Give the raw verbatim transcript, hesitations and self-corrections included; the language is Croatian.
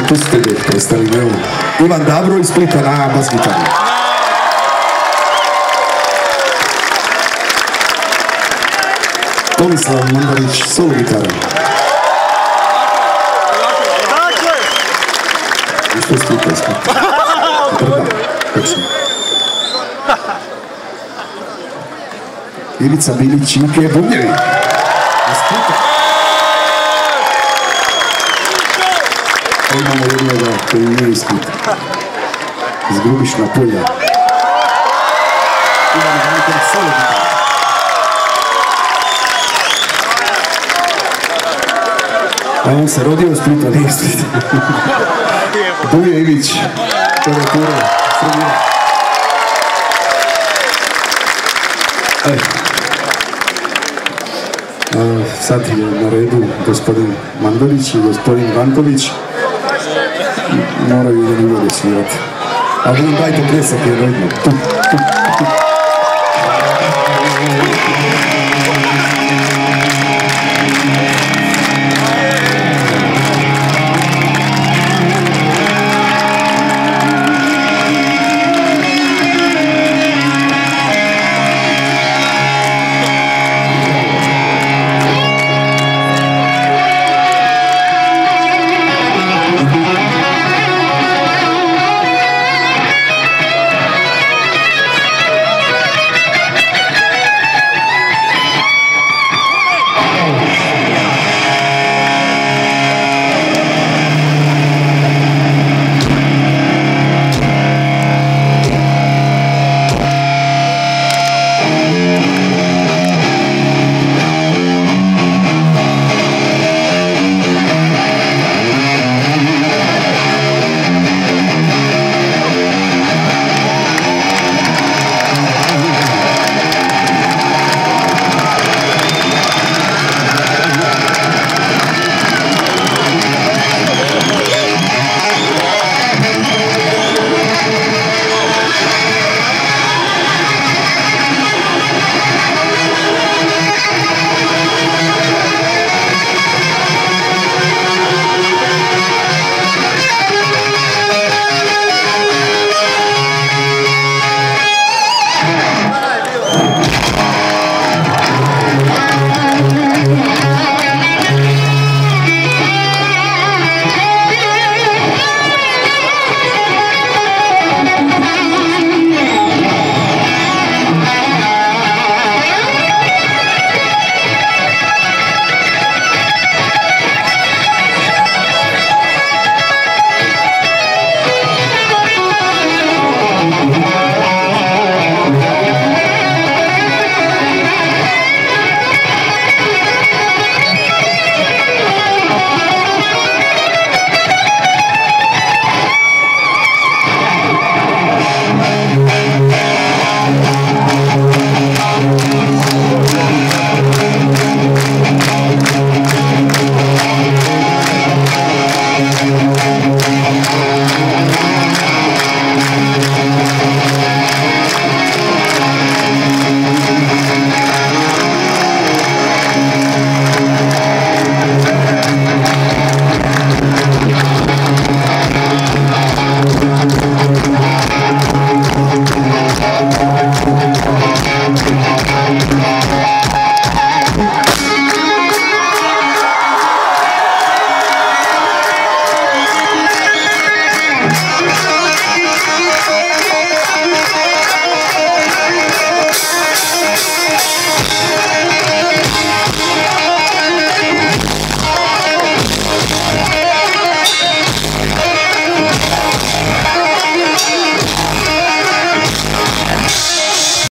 pustite da ih predstavim, evo. Ivan Dabro iz Splita na bas gitaru. Tomislav Mandarić, solo gitara. Isto je Splita iz Splita. Prda, točno. Ivica Bilić, Ike Bubnjevi. Iz Splita. Imamo jednoga koji nije iz Splita. Iz Grubišna polja. Imamo Ante solo gitara. A on se rodio u Splita, nije iz Splita. Duje Ivić, klavijatura, sredina. Sad je na redu gospodin Mandarić i gospodin Vanković. Moraju jedan uvode svirati. Ali dajte pljesak jer rodno.